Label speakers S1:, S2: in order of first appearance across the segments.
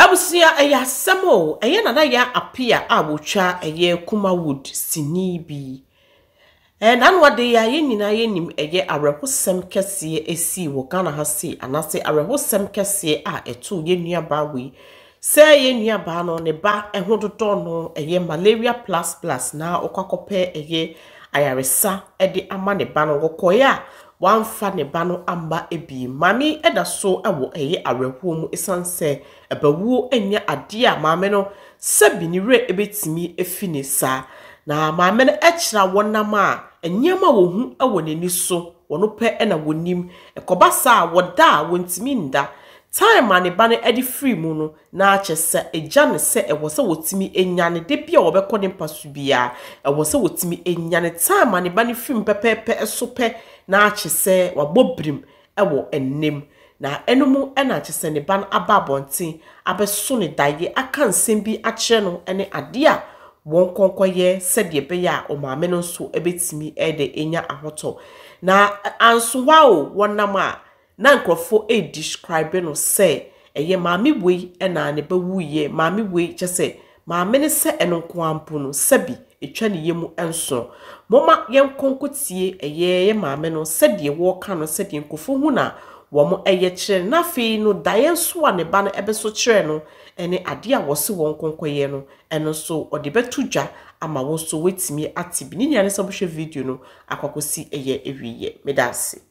S1: Abusia eya samo eye nana Yaa Appiah abotwa eye kuma wood sinibi nanu ade ya ye nyina ye nim eye arehosem kese esi wo Ghana ha se anase arehosem kese a eto ye nuaba we se ye nuaba no ne ba ehododo no eye malaria plus na okwakope eye ayaresa ede ama ne ba no gokoya wanfa ne ba no amba ebi mami eda so ewo eye arehuo mu esanse ebawuo enya ade a mame no sabi ni re ebetimi efine sa na mame no ekira wonam a enyema wo hu ewo neni so wono pe ena wonim ekoba sa woda wontimi nda time ane ba no edi free mu no na achese eja ne se ewo se wotimi enyane de bia wo bekọ ne mpaso bia ewo se wotimi enyane time ane ba ne free pepepe esope na achese wabobrim ewo ennem na enumu ena achese ne ban ababontin abeso ne daye aka nsem bi akyere no ene ade a won konkoye sede be ya o maame no so ebetimi ede enya ahoto na ansowa o wonam a na nkrofo describe no say eye maame wei ena ne bewuye maame wei kyese maame ne se enonko ampo no sabi etwa ne yemu enso moma yenkonkotie eye maame no sede wo ka no sede nkofo hu na wo eye kyere na fe no daye so a ne ba no ebeso kyere no ene ade a wo se won konkoye no eno so ode betudwa ama wo so wetimi atibi ni nya ne so bhwe video no akwakosi eye ewiye medase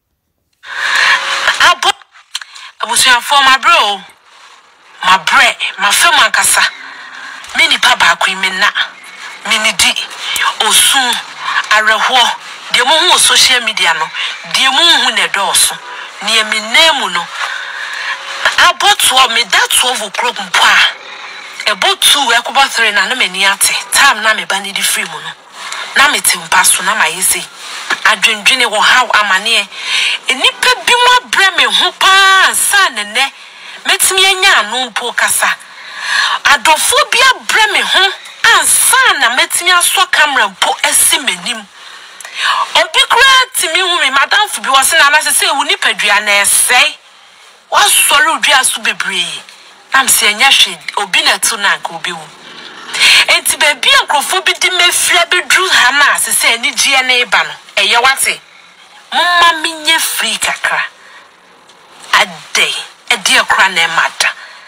S2: Abusuan for my bro, my bread, my film ankasa. Mini pa ba kwin me na. Mini di osu areho de mo hu social media no. De mo hu ne doso. Ne me name no. Aboto me that 12 o'clock mpa. About 2 ekoba 3 na no me ni ate. Time na me ba ni di free mu no. Na me timpa so na ma yesi. Adwendwene wo how amane enipa bi mo abre me ho pa sa nene metimi anya anu mpo kasa adofo bi abre me ho ansa na metimi aso camera mpo esimenim obi kura timi hu me madam fu bi wo se na na se wu ni padua na esei wasori odua so bebre am se anya hwe obi na to na nka obi wu enti ba bi akrofo bi di mefia bedru ha na se ani gie na eba no eye wate mumma minye free kakra ade edi okra na mata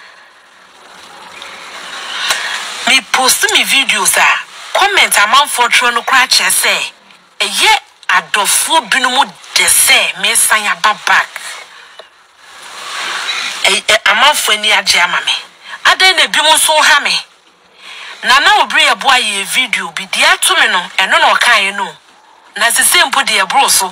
S2: me post me videos a comment amount for tro no kra che say eye adofo binumu de say me san ya back amount for ni age amame ade na bi mo so ha me na obri ebo aye video bi dia to me no eno no kan no na se sempo de bro so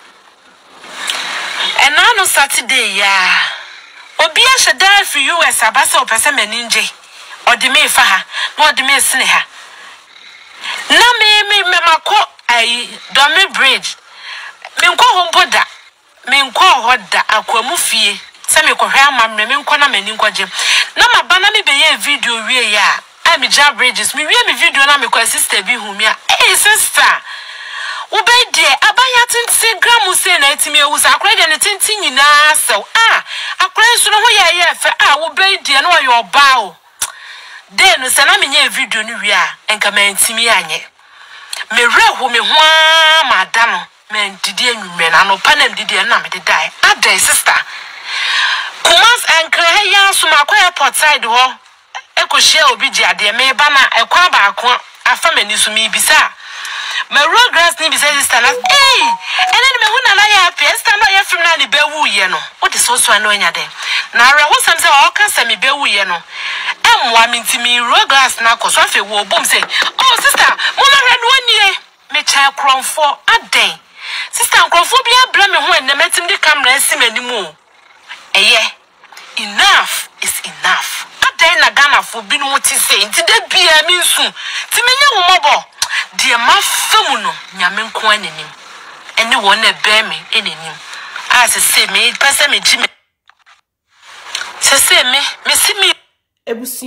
S2: enano Saturday ya obi a sheda for US abasa opese maninje odi me fa ha na odi me sene ha na me mako ai Domi bridge me nko hompoda me nko hoda akwamu fie se me kohwe amamre me nko na mani nko gem na mabana me be ye video wie ya I ja bridges me wie me video na me ko sister bi hu me a sister Ubede abaya tinti gram se na etimi ewusa akra de ne tinti nyina sew akra nso no ho ye fe ubede na oyo oba o de no se na menye video no wi a enka ma ntimi anye me reho me ho ma no me ndidi anwume na no pa na ndidi na me de dai adai sister kumas enkra ya so makwa airport side ho ekohia obi ji ade me ba na ekwa ba akwa afa mani so mi bisa my road grass ni be say sister na enen me hu na Yaa Appiah sister na ye film na ni bewu ye no what is so so no nya den na re hu sam say o ka say me bewu ye no emwa mi ntimi road grass na ko so afi wo bom say oh sister mo na re no nie me cha kronfo aden sister kronfo bi abra me hu en metim de camera esimanimu eye enough is enough aden na Ghana fo bi no ti say nti de bia mi nsu ti menye wo mobo de ma famu no nyame nko anenim ene won na be me enenim se me pese me ji me se me si me
S1: ebusia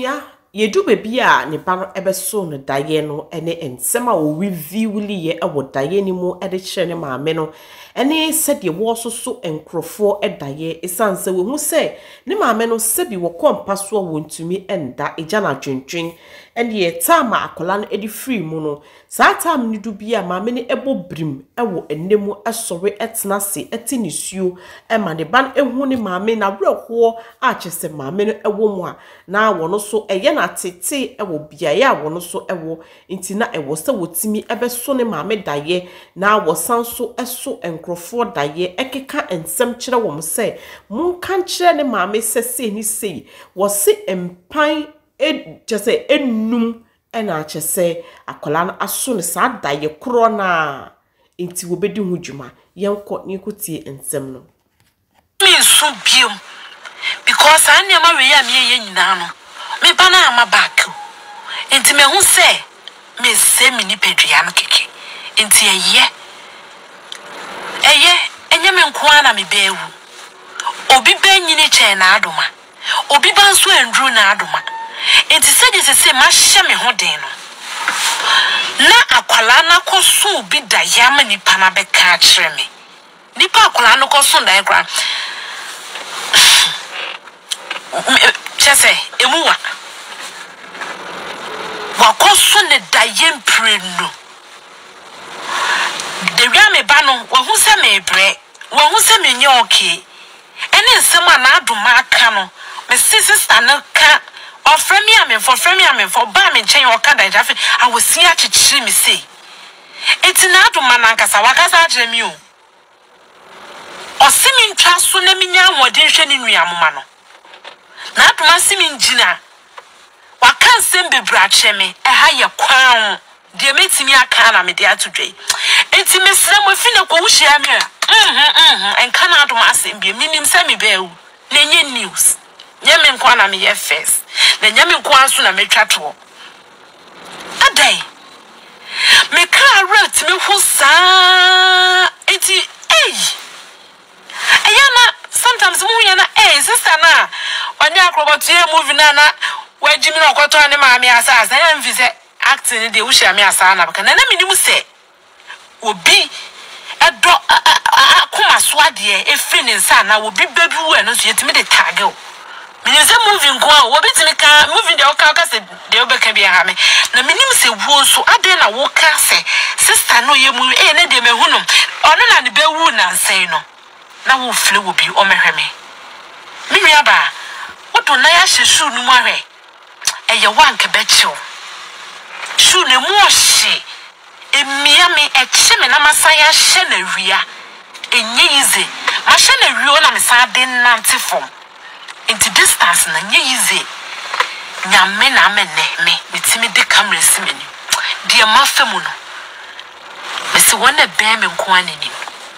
S1: yedu bebi a ne ba no ebeso no daye no ene ensem a o reviewly ye ewo daye ni mu ede kire ne maame no ene said ye wo so enkrofo edaye esanse we hu se ne maame no sebi wo kompa so wontumi enda eja na twentwen ene ye tama akola no edi free mu no saa tam ni du bia maame ne ebo brim ewo enemu esore etena se etinisuo ema ne ban ehu ne maame na werho a chese maame no ewo mu a na wono so eye na tete ewo bia ya wono so ewo ntina ewo se wotimi ebeso ne maame daye na wo sanso eso enkrofo daye ekeka ensem kire wo mo se mun kan kire ne maame sese ni sei wo se empan just enum ena chese akola na aso ne sa daye kro na enti wo bedi hu djuma yenko ni kutie ensem no
S2: me so biom because anya ma we ya me ye nyina no me ba na ama back enti me hu se me se mi ni pedua no keke enti eye enye me nko ana me bewu obi ba nyini che na adoma obi ba nso andru na adoma enti se ma hye me ho den no na akwala na koso bi da yama ni pana be ka kire me nipa akwala no koso da ekra chese emuwa wakoso ne da yempre no de wia me ba no wo hu se me bre wo hu se me nye okay ene nsema na adoma aka no me sister no ka ofre me amefo ba me nchen oka da jafe awosi a chichiri me sei enti na adoma na nkasa wakasa agire mi o osimi ntwa so na minya ahode hwe ne nuamoma no na adoma simi njina wakan sembe brache me ha ye kwan de metimi aka na me de atodwe enti mesra mo fi na ko wuhia me enka na adoma asembie minim se me bewu na nye news nyame nkwa na me ye first na nyame nkwa so na metwa to adai me kra rat me hu sa enti ayana sometimes mu yana sister na wanya akrobotu e movie na wajimi na okoto ane maami asa ya mvise acting de wuhia me asa na baka na minim se obi edo akoma so ade efi ne nsa na obi bebu e no so yetimi de tag o minim se movie nko a obi timi ka movie de oka se de obeka bia ha me na minim se wo so ade na wo ka se sister no ye mu ne de mehunum ono na ne bewu na nsen no na wo fle wo bi o mehwe me mi nua ba woto na ya hyesu nu mu ahwe eye wanke bechiw shu ne mu ohye emia me eche me na masaya hye na wia enye yize ma hye na wia na me sa de nante fom into distance na nye yize nyame na amene me mitimi de camera simeni de ma famu no me se wona be me nko anani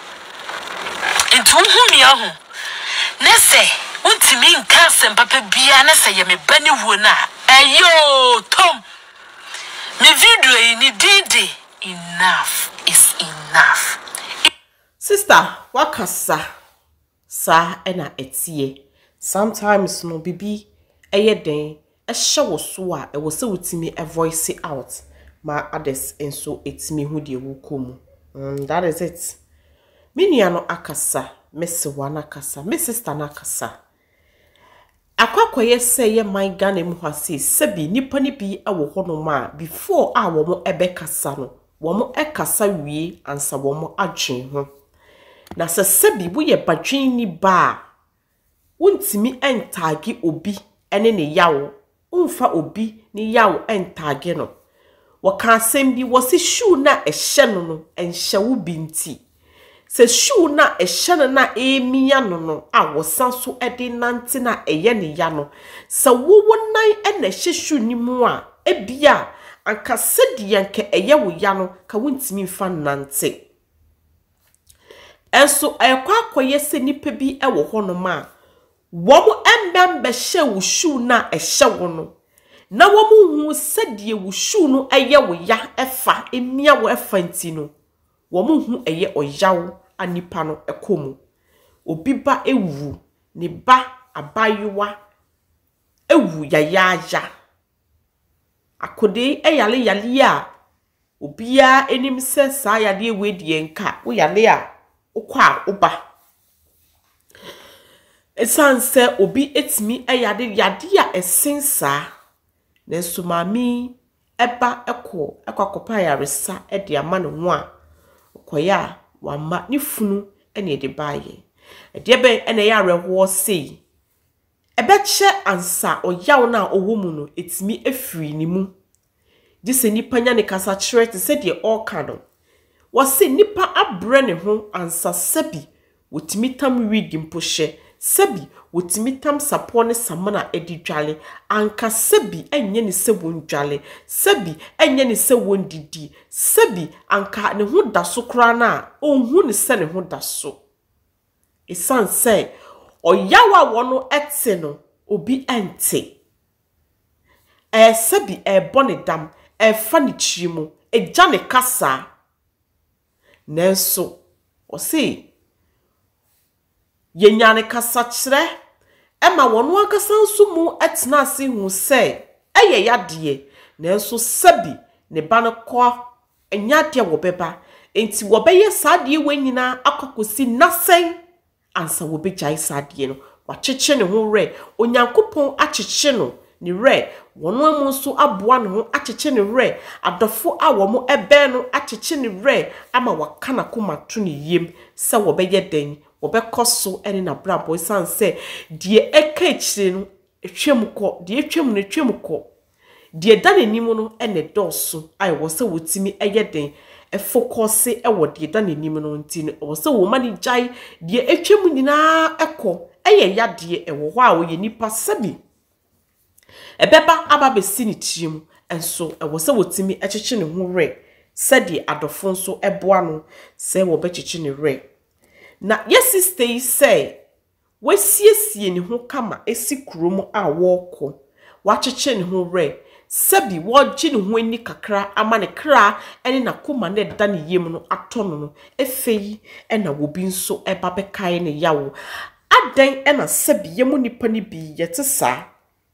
S2: into hu mi ahu na se untimi nka sempapa bia na se ye me bani wuo na ayo tom me video yi ni didi enough is enough
S1: sister wakasa sa ena etie sometimes no bibi eyeden ehye so a ewo se wutimi a voice out ma others enso etimi hu de wukomu that is it minia no akasa mese wana kasa me sister na akasa akwakoye se ye man Ghana mu hase sebi nipa ni bi awo hono ma before a wo mo ebekasa no wo mo ekasa wie ansa wo mo adwen ho na se sebi wo ye badwen ni ba untimi entagi obi ene ne yawo umfa obi ni yawo entagi no waka sembi wose shoe na ehye no enhye wo binti se shoe na ehye na emia no a wosanso ede nante na eye ne ya no se wo nan ene hye shoe ni mu a ebia anka sedi yanke eye wo ya no ka wontimi fa nante enso ekwakoye se nipa bi ewo hono ma womo embembe hye wo shoe na ehye wo no na womo hu sedie wo shoe no eye wo ya efa emia wo efa ntino womo hu eye oyawo anipa no ekomu obi ba ewu ne ba abayewa ewu yayaja akode yale a obia enim se saa yade we die nka wo yale a ukwa uba esanse obi etimi yade a esensa nenso mami eba ekwakopa yaresa de ama ne ho a okoya wama ne funu ene de baaye de be ene ya reho sei ebeche ansa oyaw na owomu no etimi efiri ni mu dise nipa nya ne kasa kire te se de orka no wose nipa abre ne ho ansa sabi wotimi tam wigi mpohye sabi wotimi tam sapo ne samana edidwale anka sabi enye ne se wondwale sabi enye ne se wondidi sabi anka ne ho daso kra na onhu ne se ne ho daso esanse oyawa wono etse no obi ente sabi bone dam fa ne chimu eja ne kasa nenso osi yenyane kasa kire ema wono akasa nsumu etna ase hu se eye yade nenso sabi ne ba no ko enyade wo beba enti wo beye sade we nyina akokosi nasen ansa wo bejai sade no wacheche ne ho re onyankopon acheche no ni re wono amu so aboa ne ho acheche ne re adofo a wo mo ebe no acheche ne re ama wakana koma to ne yem se wo beye den wo be koso ene na brabo sanse die eka echire no etwemko die etwem ne twemko die danenim no ene doso ai wo se wotimi eye den focus wo die danenim no nti no wo se wo mani jai die etwem nyina eko eye yade ewo ho a wo ye nipa sabi ebeba ababesi ni tirim enso ewo se wotimi echeche ne ho re sedi adofo nso eboa no se wo be cheche ne re na yesi stay say wasiesie ne ho kama esi kurom a woko wacheche ne ho re sabi woji ne ho ani kakra ama ne kra ene na koma ne da ne yem no atono no efeyi ena wobi nso eba be kai ne yawo adan ena sabi yemu nipa ni bi yete sa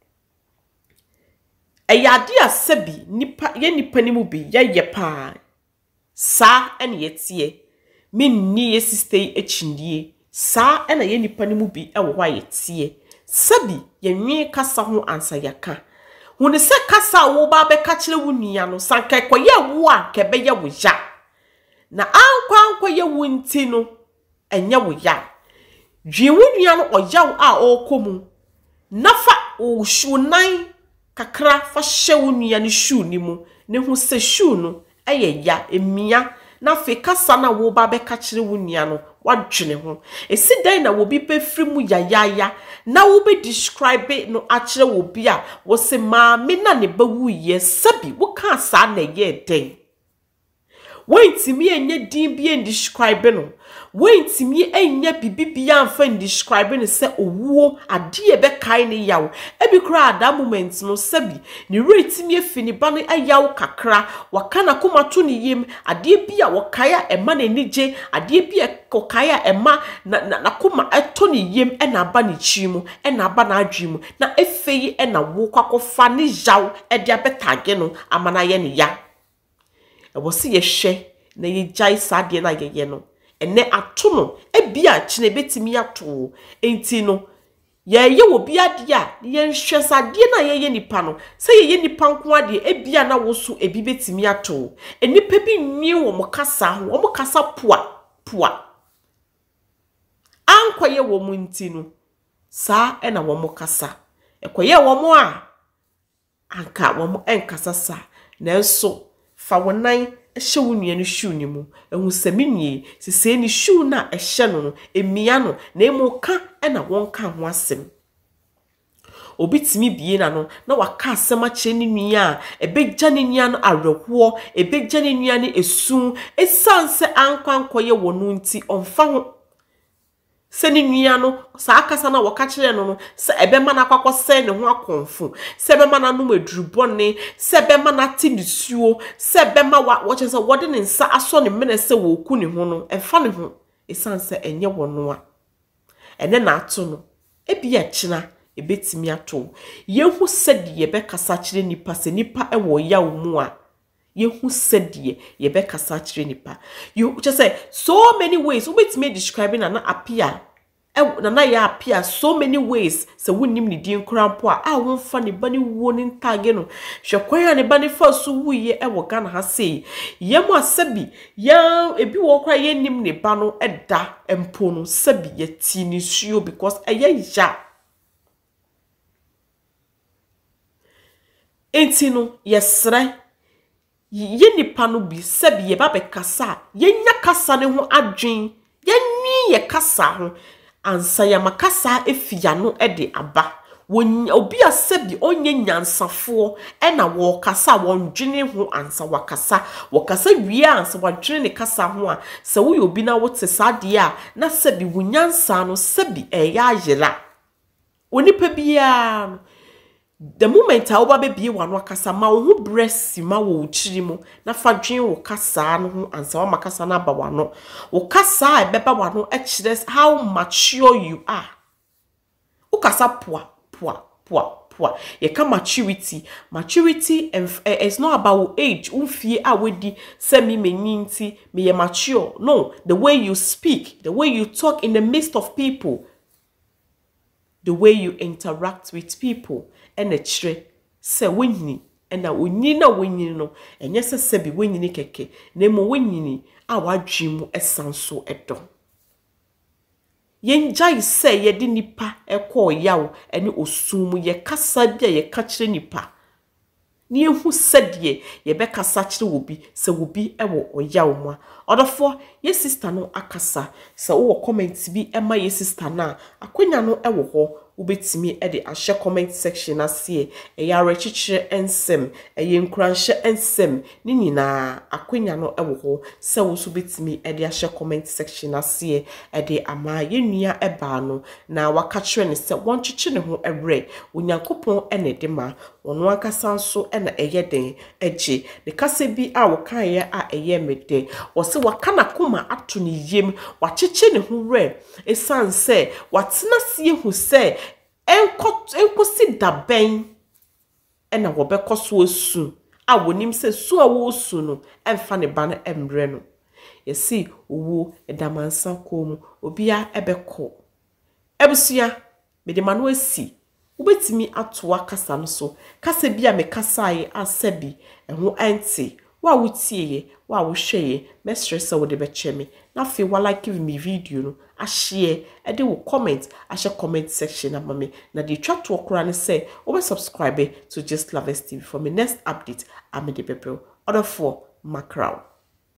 S1: eyade asabi nipa ye nipa ni mu bi ye pa sa ene yetie minni ye sistei echindie sa ena ye nipa ni mu bi ewo hwa yetie sabi ye nwe kasa ho ansa yaka hune se kasa wo ba be ka kire wo nua no sanka koye wo a ke be ye wo ya na ankwa ye wo nti no enye wo ya dwe wo nua no oyaw a okomu nafa o shunan kakra fa hye wo nua no shu ni mu ne hu se shu no eye ya emia na fe kasa na wo ba be ka kire wo nua no wadwene ho esi dan na wo bi pe firi mu ya na wo be describe no a kire wo bi a wo se ma me na ne ba wu ye sabi wo ka sa na ye den wentimi enye din bi en describe no wentimi enye bibibia amfa en describe no se owuo ade e be kai ne yawo ebi kra ada moment no sabi ni retimi efini ba no ayawo kakra wakana kuma to ne yem ade bi a wakaya ema na nije ade bi e kokaya ema na kuma eto ne yem e na ba ne chimu e na ba na adwimu na efeyi e na wo kwakofa ne yawo e de abetage no amana ye ne ya ewo si ye hwe na ye jai sade na ye no ene ato no ebia kine betimi ato enti no ye wo bia de a ye nhwe sade na ye nipa no se ye nipa nko ade ebia na wo so ebi betimi ato enipa bi nwi wo mokasa ho wo mokasa poa ankoye wo mu nti no sa ena wo mokasa ekoye wo mo a anka wo mo enkasa sa na enso fa wonan ehye wo nua no shu ni mu ehu saminie sese ni shu na ehye no emia no na emu ka ena wonka ho asem obitimi bie na no na waka asem a kire ni nua a ebegya ni nua no awerho ebegya ni nua ni esu esanse ankwankoye wo no nti onfa ho se ni nua no sa akasa na waka kire no se ebe ma na kwakose ne ho akonfu se ebe ma na no madurubone se ebe ma na ti nisuo se ebe ma wo che se wode ne nsa aso ne mene se wo ku ne ho no emfa ne ho esanse enye wo no a ene na ato no ebi ya kina ebetimi ato yehu sedi yebekasa kire nipa se nipa ewo yawo mu a yehu sedi yebekasa kire nipa you just say so many ways ubetimi describing Nana Appiah Nana Yaa Appiah so many ways se wonnim ni din krampo a wonfa ne bani wo ne ntage no hwekwan ne bani fa so wuye ewo Ghana ha sei yemu asabi ya ebi wo kra ye nim ne ba no eda empo no sabi ye ti ni suo because eye ya enti no yesre ye nipa no bi sabi ye ba be kasa ye nya kasa ne ho adwen ye nwi ye kasa ho ansa ya makasa efia no ede aba obi asabi onye nyansafo na wo kasa wondwene ho ansa wakasa wie ansa wadwene ne kasa ho a se wo obi na wote sade a na sabi wunyansa no sabi eya ayela onipa bia the moment a oba bebie wano akasa ma wo bresi ma wo chiri mu na fadwen wo kasa no ho ansa wa makasa na ba wano wo kasa e beba wano e kire how mature you are wo kasa poa ye ka maturity is not about age unfie a wedi se mi menyinti me ye mature no the way you speak the way you talk in the midst of people the way you interact with people and a chire se wonyini na onyini na wonyini no enye se sebi wonyini keke na mo wonyini a wadwim esanso edo yenjai se ye di nipa ekọ yawo ene osumu ye kasa bia ye ka chire nipa ni ehu sedie ye be kasa chire wobi se wobi ewo oyawo mu odofo ye sister no akasa se wo comment bi ema ye sister na akonya no ewo ho ubetimi ede ahye comment section asie eya rechichire ensem eye nkranhye ensem ni nyina akonya no ewo ho se wo so betimi ede ahye comment section asie ede ama yenua eba no na wakachire ne se wonchichi ne ho ewre onyankopon ene de ma wono akasa nso ena eye den eje ne kase bi a wokan ye a eye mede wo se wakana koma ato ne yem wachichi ne ho re esanse watena sie hu se enkosi da ben ena wo be koso asu a wonim se su a wo su no emfa ne ba na emre no yesi owo edamansa kom obia ebeko ebusia mede manu asi ubetimi atoa kasa no so kasa bia me kasa ye asabi eho anti wa wotie wa wo hweye mesresa wo de be cheme na fe wala give me video no a share e de wo comment a share comment section na mame na de twa to okra ne say wo subscribe to Just Lovers TV for my next update am de bebel order for Mcbrown.